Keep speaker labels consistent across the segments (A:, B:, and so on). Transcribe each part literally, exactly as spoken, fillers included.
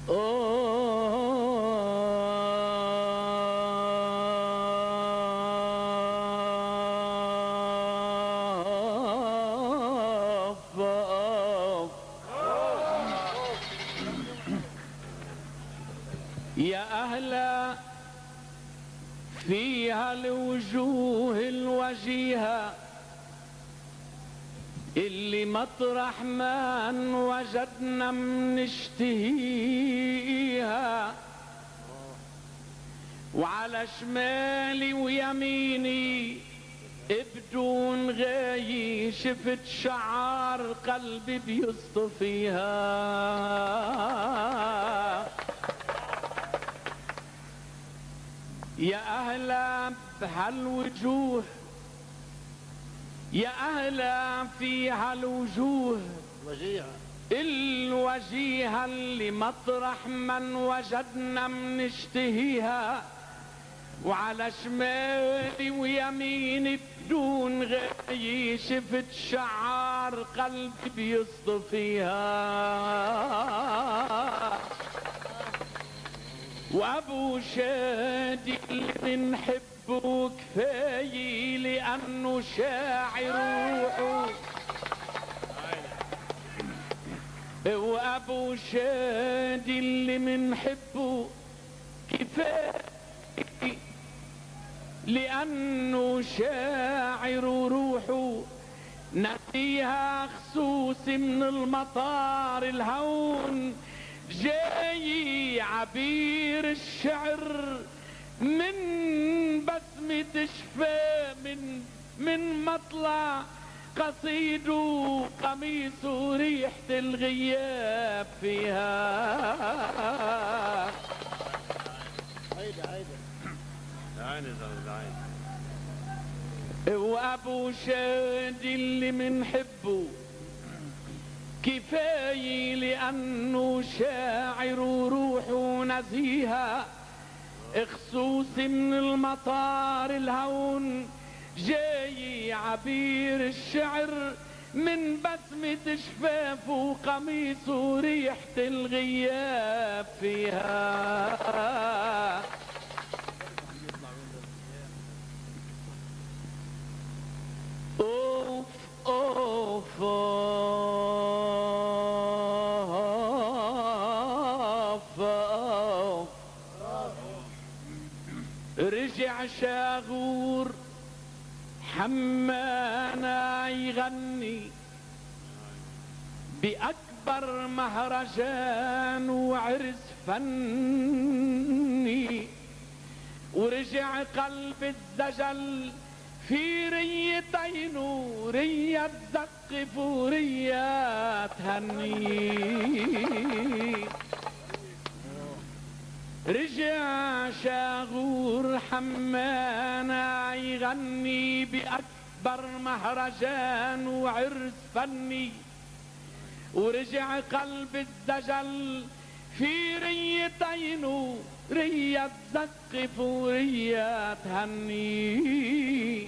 A: يا أهلا فيها الوجوه الوجيهة اللي مطرح ما وجدنا منشتهيها، وعلى شمالي ويميني بدون غاية شفت شعار قلبي بيصطفيها. يا أهلا بهالوجوه، يا أهلا في هالوجوه الوجيهة اللي مطرح من وجدنا منشتهيها، وعلى شمالي ويميني بدون غاية شفت شعار قلبي بيصطفيها. وابو شادي اللي بنحبه كفاية لانه شاعر روحه، وابو شادي اللي بنحبه كفاية لانه شاعر روحه. نسيها خصوص من المطار الهون، جاي عبير الشعر من بسمة شفاه، من من مطلع قصيده قميصه ريحة الغياب فيها.
B: عيدي عيدي عيني عيني.
A: وابو شادي اللي منحبه كفاية لأنه شاعر وروحه نزيهة، خصوص من المطار الهون جاي عبير الشعر من بسمة شفافه وقميصه ريحة الغياب فيها. اوف اوف رجع شاغور حمانا يغني بأكبر مهرجان وعرس فني، ورجع قلب الزجل في ريتين ورية تزقف ورية تهني. رجع شاغور حمانا يغني بأكبر مهرجان وعرس فني، ورجع قلب الدجل في ريتين رية تزقف ورية تهني.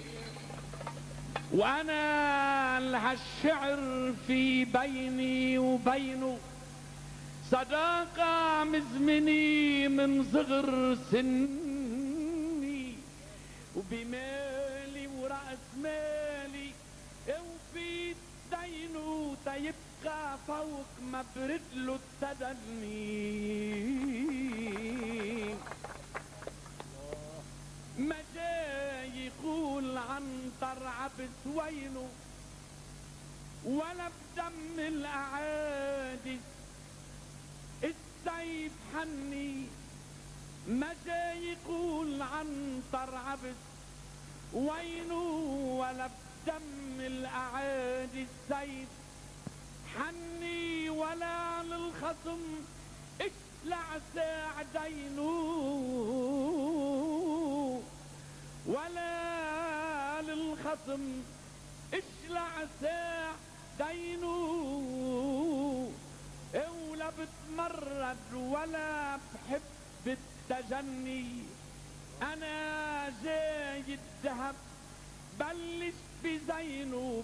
A: وانا لهالشعر في بيني وبينه صداقة مزمني من صغر سني، وبمالي ورأس مالي وفي دينه تيبقى فوق مبرد له التدني. ما جاي يقول عن طرعبس وينه ولا بدم الأعادي السيف حني. ما جاي يقول عن طرعبس وينه ولا بدم الأعادي السيف حني، ولا للخصم اكلع ساع دينه، ولا للخصم اشلع ساع دينه. ولا بتمرد ولا بحب التجني، انا جاي الذهب بلش بزينه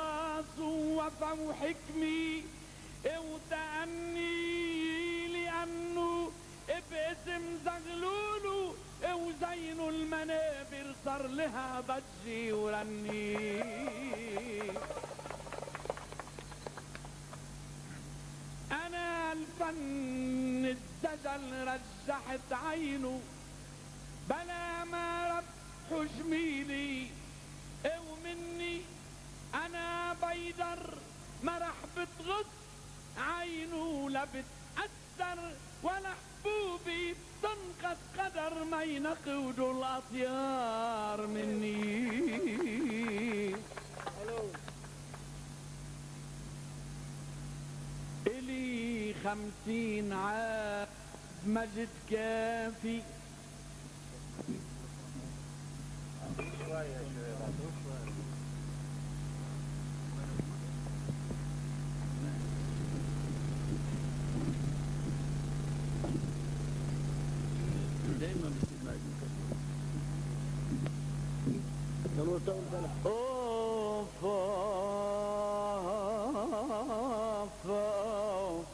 A: بإخلاص ووفا وحكمي وتأني، لأن صار لها ضجي ورني. انا الفن الدجل رجحت عينه بلا ما ربح جميلي، ومني انا بيدر ما رح بتغط عينه لا بتأثر ولا حبوبي بتنقص قدر ما ينقودوا الاطيار مني. الي خمسين عام مجد كافي،
B: دايما بتسمع المكان
A: اوف اوف اوف.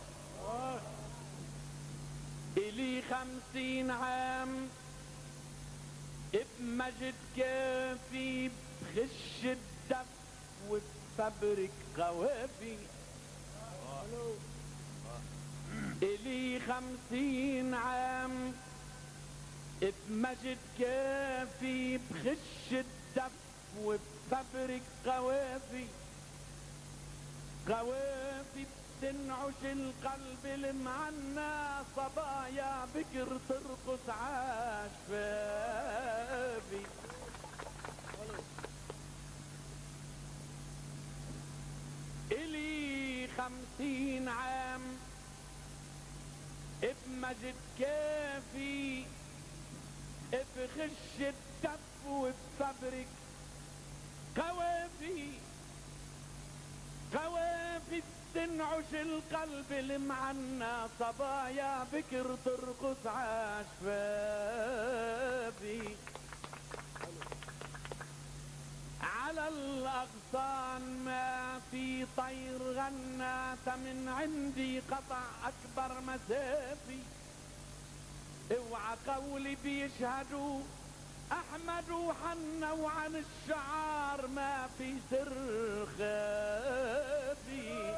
A: الي خمسين عام بمجد كافي، بخش الدف وبفبرك قوافي. الي خمسين عام بمجد كافي، بخش الدف وبفبرك قوافي. قوافي بتنعش القلب المعنى، صبايا بكر ترقص عاشفافي. الي خمسين عام بمجد كافي، بخش الدف وبفبرك قوافي. قوافي تنعش القلب المعنى، صبايا بكر ترقص عاشفافي. على الأغصان ما في طير غنات من عندي قطع أكبر مسافي. اوعى قولي بيشهدوا احمد وحنوا عن الشعار ما في سر خافي.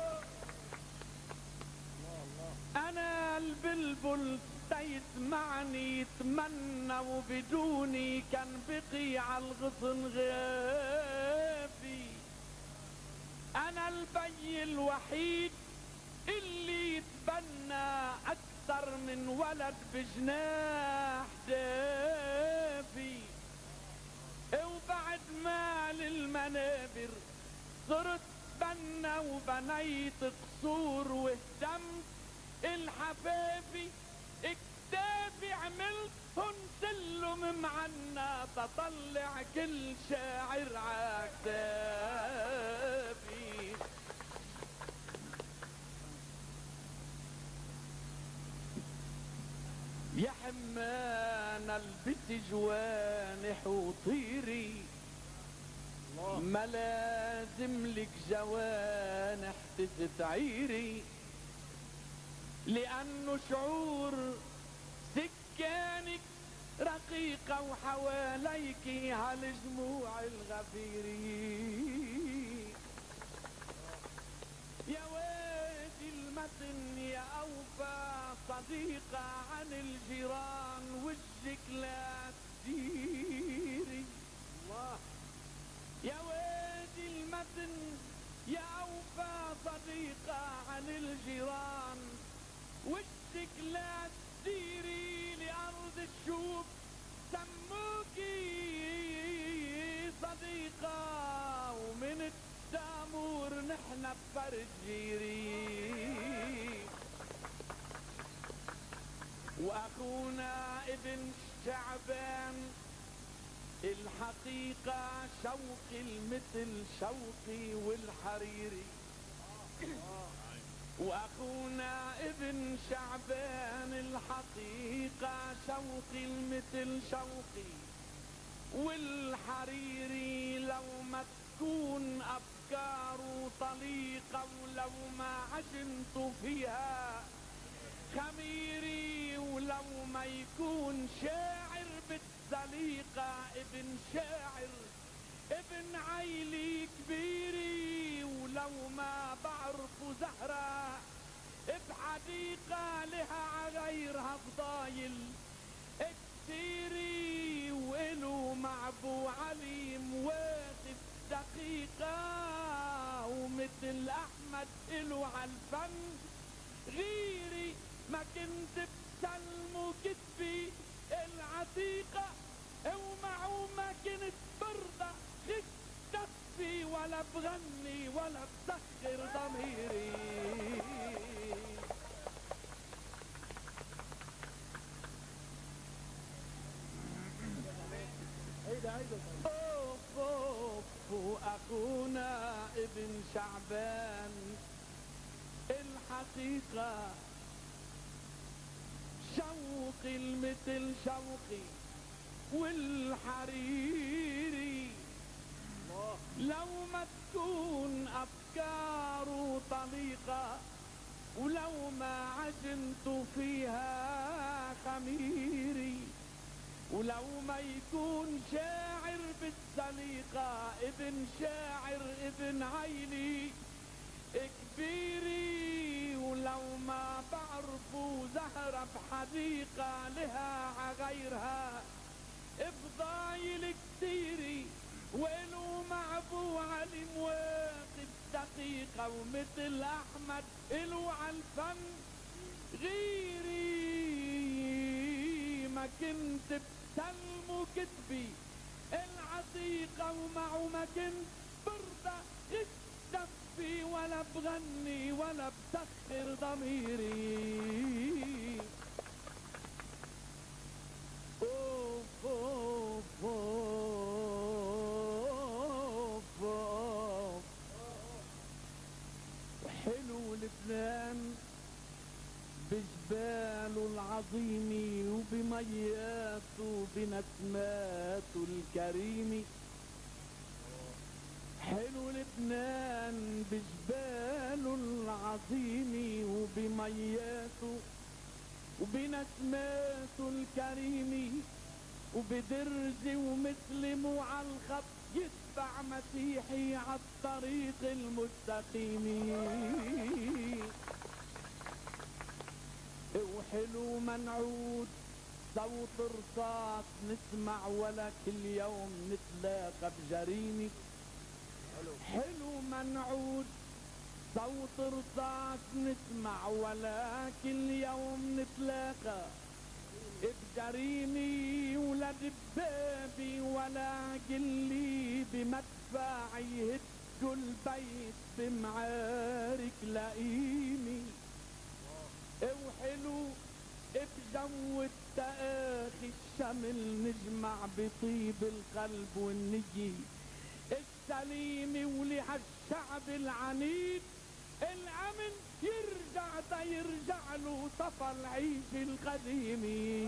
A: انا البلبل تيسمعني يتمنى وبدوني كان بقي على الغصن غافي. انا البي الوحيد اللي يتبنى اكثر من ولد بجناح دافي. وبعد ما للمنابر صرت بنا وبنيت قصور واهتمت الحفافي. اكتافي عملتهن سلم معنا تطلع كل شاعر عكتافي. يا حمان البسي جوانح وطيري، ما لازم لك جوانح تستعيري، لأنه شعور سكانك رقيقة وحواليك هالجموع الغفيري. يا وادي المتن يا أوفى صديقة عن الجيران وجهك لا تديري. يا وادي المتن يا أوفى صديقة عن الجيران وجهك لا تديري. لأرض الشوب سموكي صديقة ومن التامور نحن بفرج جيري. واخونا ابن شعبان الحقيقة شوقي المثل شوقي والحريري. واخونا ابن شعبان الحقيقة شوقي المثل شوقي والحريري. لو ما تكون افكاره طليقة ولو ما عجنت فيها خميري، ولو ما يكون شاعر بتسلى سليقة ابن شاعر ابن عيلي كبيري، ولو ما بعرفوا زهرة بحديقة لها عغيرها فضايل كتيري، وإلو مع ابو علي مواقف دقيقة، ومثل احمد إلو عالفن غيري، ما كنت بسلمه كتبي العتيقة، ومعه ما كنت برضى خد كفي، ولا بغني ولا بسخر ضميري. اوف اوف واخونا ابن شعبان الحقيقة شوقي المثل شوقي والحريري، لو ما تكون افكاره طليقة، ولو ما عجنت فيها خميري، ولو ما يكون شاعر بالسليقة ابن شاعر ابن عيلي كبيري، ولو ما بعرفوا زهرة بحديقة لها عغيرها بضايل كتيري، وإلو مع ابو علي مواقف دقيقة، ومثل احمد إلو عالفن غيري، ما كنت بسلمه كتبي العتيقة، ومعه ما كنت برضى اتدفي، ولا بغني ولا بسخر ضميري. اوف اوف اوف اوف وحلو لبنان بجباله العظيم، وبمياته بنسماته الكريمة، حلو لبنان بجباله العظيم، وبمياته وبنسماته الكريمة، وبدرجة ومسلم وعالخط يتبع مسيحي عالطريق المستقيم، وحلو منعود صوت رصاص نسمع، ولا كل يوم نتلاقى بجريمة، حلو منعود صوت رصاص نسمع، ولا كل يوم نتلاقى بجريمي، ولا دبابي ولا قلي بمدفع يهدوا البيت بمعارك لئيمي، وحلو بجو التآخي الشمل نجمع بطيب القلب والنية السليمة، ولهالشعب العنيد الأمن يرجع دا يرجع له صفى العيش القديمي،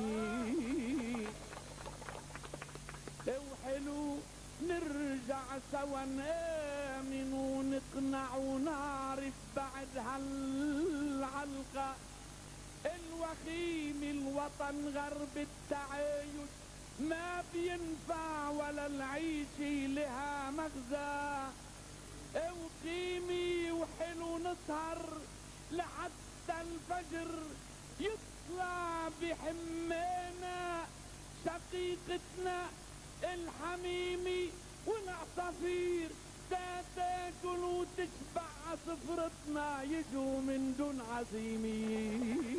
A: وحلو نرجع سوا نآمن ونقنع ونعرف بعد هالعلقة الوخيم الوطن غرب التعايش ما بينفع، ولا العيشة لها مغزى وقيمي، وحلو نسهر لحتى الفجر يطلع بحمانا شقيقتنا الحميمي، والعصافير تاكل وتشبع عصفرتنا يجوا من دون عزيمي.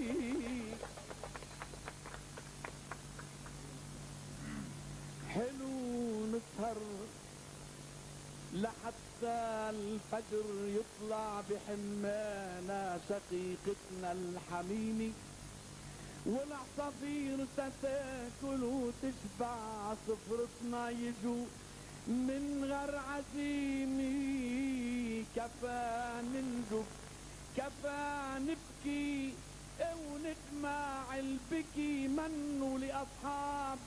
A: حلو نسهر لحتى الفجر يطلع بحمانا شقيقتنا الحميمي، والعصافير تتاكل وتشبع عصفرتنا يجوا من غير عزيمي. كفى ننجب كفى نبكي وندمع البكي منه لأصحاب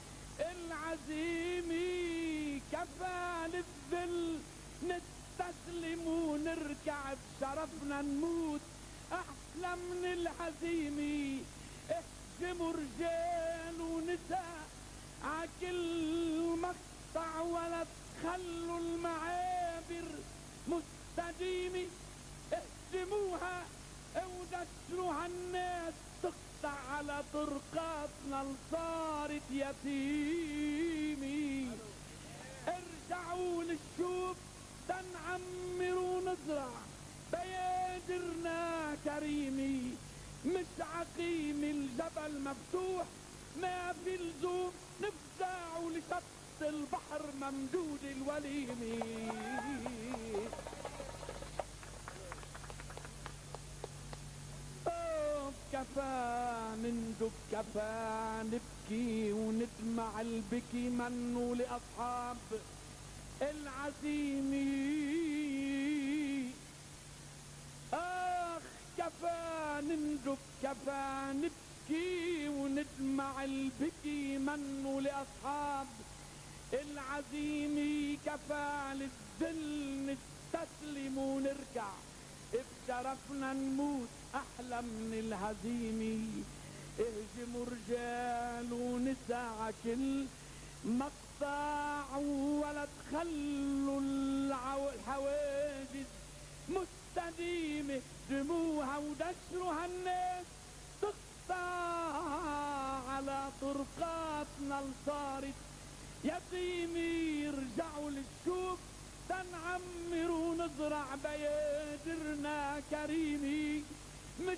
A: العزيمي، كفى للذل نستسلم ونركع بشرفنا نموت أحلى من الهزيمي. اهجموا رجال ونساء عكل مقطع ولا تخلوا المعابر مستديمة، اهدموها ودسروها الناس تقطع على طرقاتنا لصارت يتيمي. ارجعوا للشوب تنعمر ونزرع بيادرنا كريمي، مش عقيم الجبل مفتوح ما في لزوم نفزع لشط البحر ممدود الوليمي. اوف كفى نندب كفى نبكي وندمع البكي منو لأصحاب العزيمي. اخ كفى نندب كفى نبكي وندمع البكي منو لأصحاب العزيمي. كفى للذل نستسلم ونركع بشرفنا نموت احلى من الهزيمي. اهجموا رجال ونساء كل مقطع ولا تخلوا الحواجز مستديمة، اهجموها ودشروها الناس تقطع على طرقاتنا لصارت يتيمي. ارجعوا للشوب تنعمر ونزرع بيادرنا كريمي، مش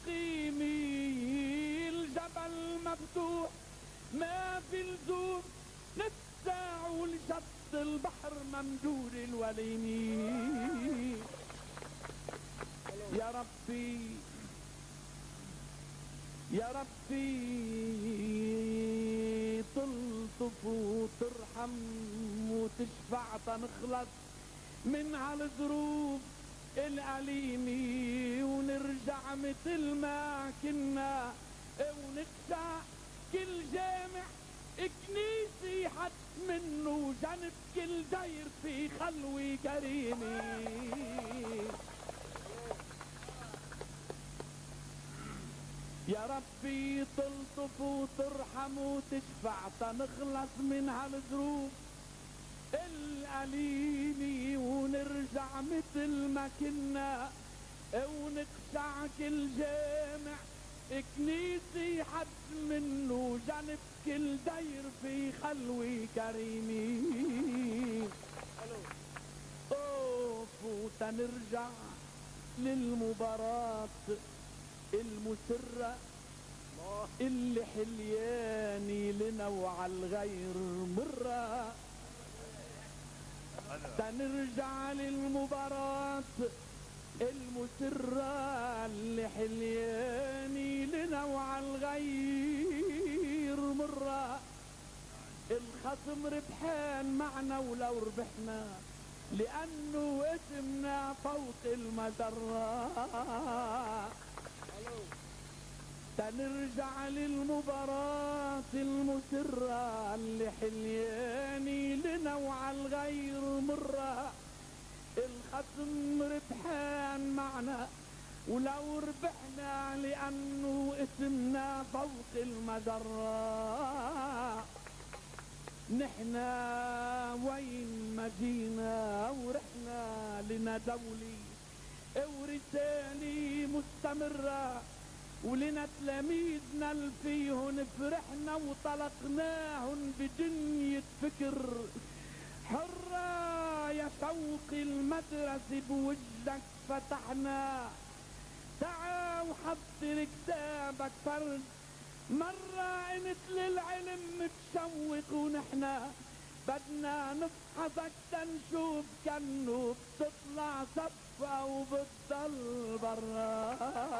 A: عقيمي الجبل مفتوح ما في لزوم نفزع لشط البحر ممدود الوليمي. يا ربي يا ربي تلطف وترحم وتشفع تنخلص من هالظروف الأليمة، ونرجع مثل ما كنا ونخشع كل جامع كنيسي حد منه جنب كل دير في خلوة كريمة. يا ربي تلطف وترحم وتشفع تنخلص من هالظروف الأليمة، ونرجع مثل ما كنا ونقشع كل جامع كنيسي حد منه جنب كل دير في خلوة كريمي. اوف وتنرجع للمباراة المسرة اللي حلياني لنا وعلى الغير مرة. تنرجع للمباراة المسرة اللي حلياني لنا وعلى الغير مرة. الخصم ربحان معنا ولو ربحنا لأنه اسمنا فوق المجرة. تنرجع للمباراة المسرة اللي حلياني لنا وعلى الغير مرة. الخصم ربحان معنا ولو ربحنا لأنه اسمنا فوق المجرة. نحنا وين ما جينا ورحنا لنا دولي ورسالة مستمرة، ولنا تلاميذنا اللي فيهن فرحنا وطلقناهن بدنيا فكر حرة. يا شوق المدرسة بوجهك فتحنا، تعا وحضر كتابك فرد مرة انت للعلم متشوق، ونحنا بدنا نفحصك تنشوف كنو بتطلع صفة وبتضل برا.